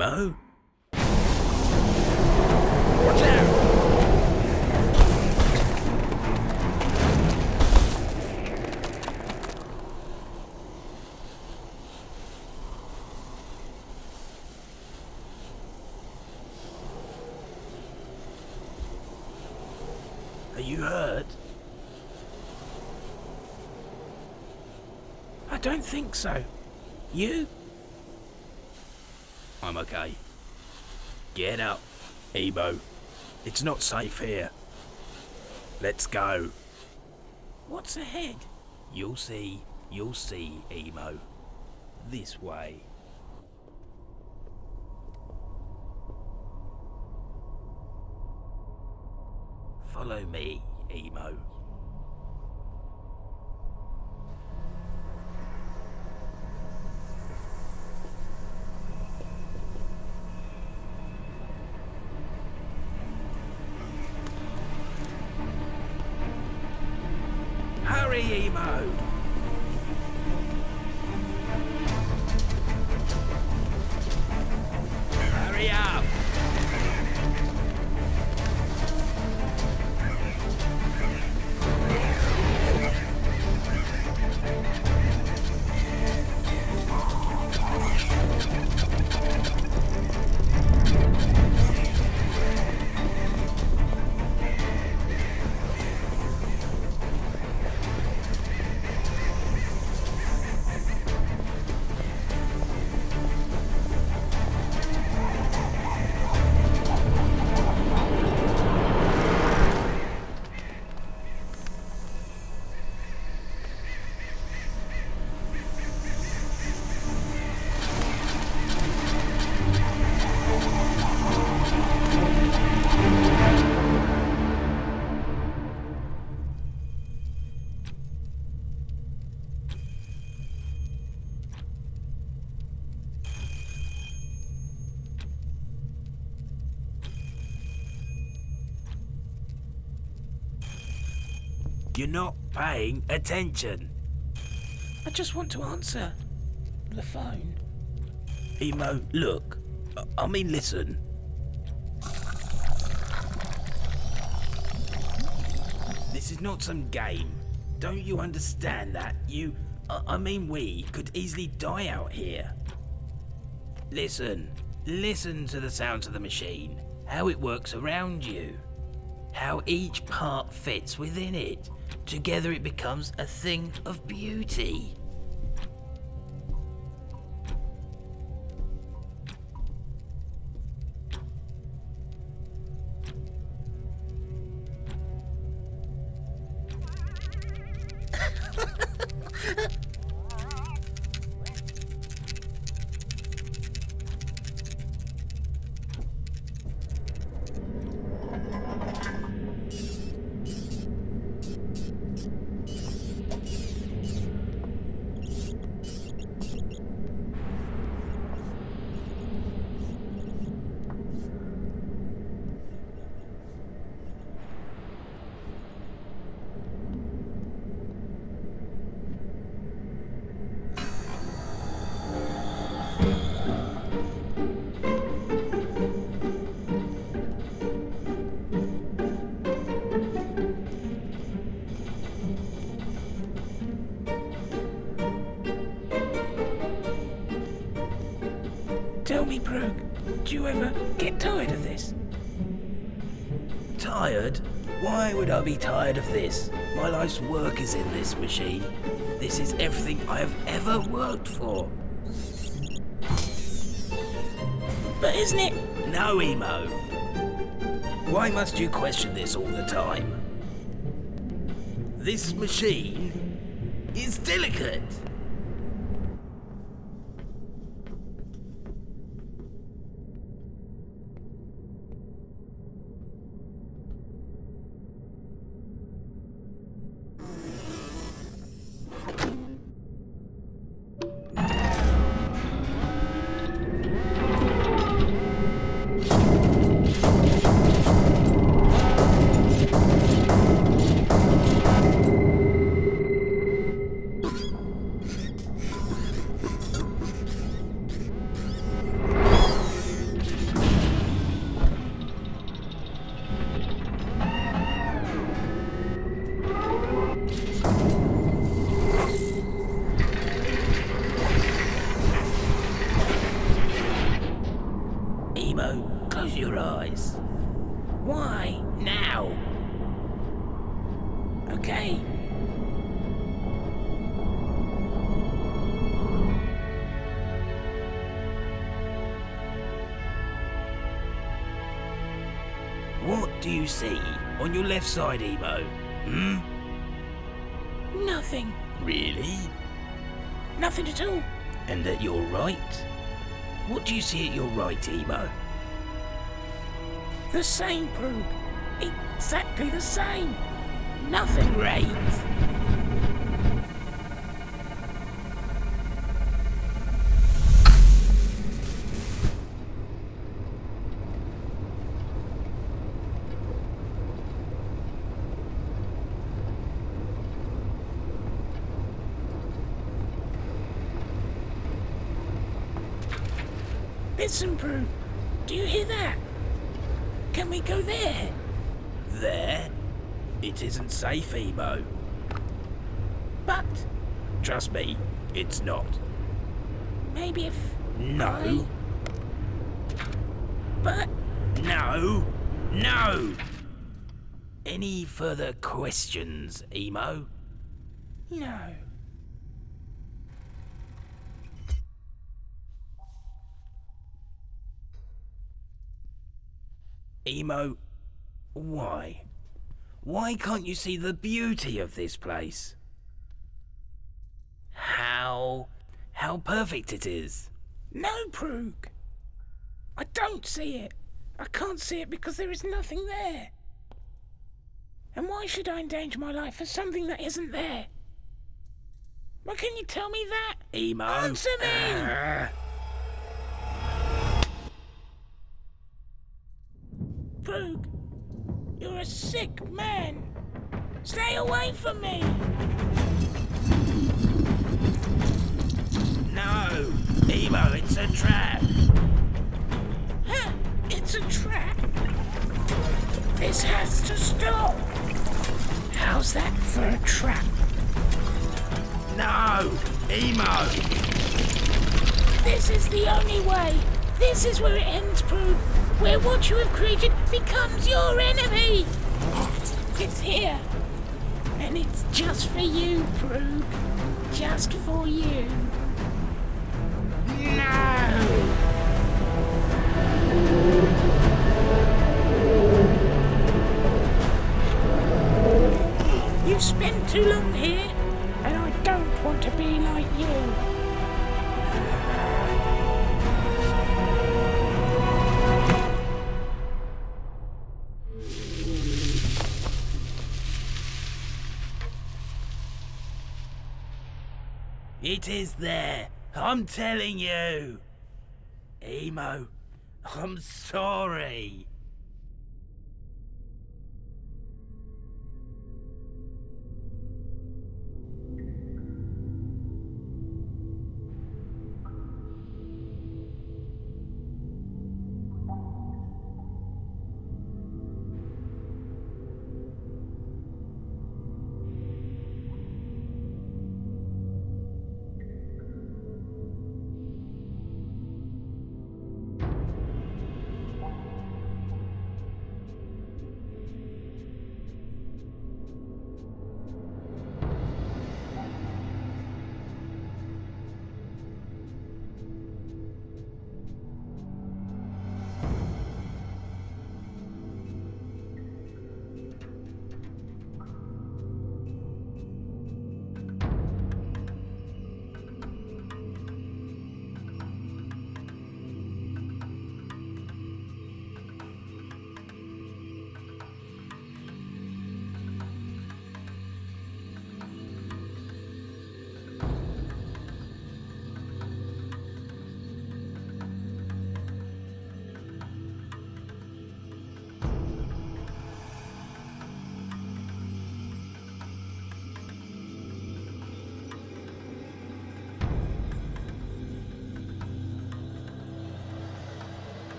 Emo? Watch out! Are you hurt? I don't think so. You? I'm okay. Get up, Emo. It's not safe here. Let's go. What's ahead? You'll see, Emo. This way. Follow me, Emo. Hurry, Emo! Hurry up! You're not paying attention. I just want to answer the phone. Emo, look. I mean, listen. This is not some game. Don't you understand that? I mean, we could easily die out here. Listen. Listen to the sounds of the machine. How it works around you. How each part fits within it. Together it becomes a thing of beauty. Tell me, Brooke, do you ever get tired of this? Tired? Why would I be tired of this? My life's work is in this machine. This is everything I have ever worked for. But isn't it? No, Emo. Why must you question this all the time? This machine is delicate. Emo, close your eyes. Why now? Okay. What do you see on your left side, Emo? Nothing. Really? Nothing at all. And at your right? What do you see at your right, Emo? The same, Prue. Exactly the same. Nothing. Great. Listen, Prue. Do you hear that? Can we go there? There? It isn't safe, Emo. But... Trust me, it's not. Maybe if... No. But... No! No! Any further questions, Emo? No. Emo, why? Why can't you see the beauty of this place? How perfect it is. No, Prue. I don't see it. I can't see it because there is nothing there. And why should I endanger my life for something that isn't there? Why can you tell me that? Emo. Answer me! Prue, you're a sick man. Stay away from me. No, Emo, it's a trap. Huh? It's a trap? This has to stop. How's that for a trap? No, Emo. This is the only way. This is where it ends, Prue. Where what you have created becomes your enemy! It's here. And it's just for you, Prue. Just for you. No! You've spent too long here, and I don't want to be like you. It is there. I'm telling you. Emo, I'm sorry.